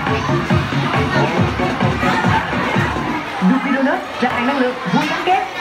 Nuki Donut tràn năng lượng vui gắn kết.